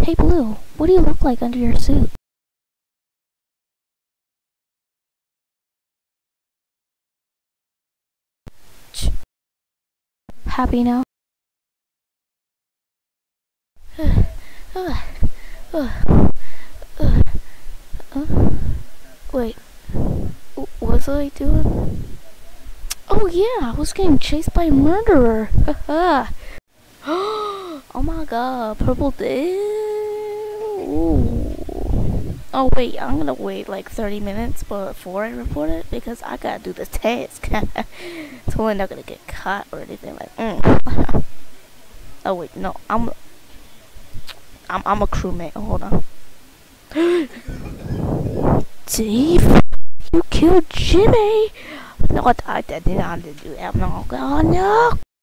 Hey Blue, what do you look like under your suit? Ch- Happy now? Wait, what was I doing? Oh yeah, I was getting chased by a murderer. Oh my god, purple day. Oh wait, I'm gonna wait like 30 minutes before I report it because I gotta do the task. Totally not gonna get caught or anything like. Oh wait, no, I'm a crewmate. Hold on. Dave, you killed Jimmy. No, I did not do that. No, God, no.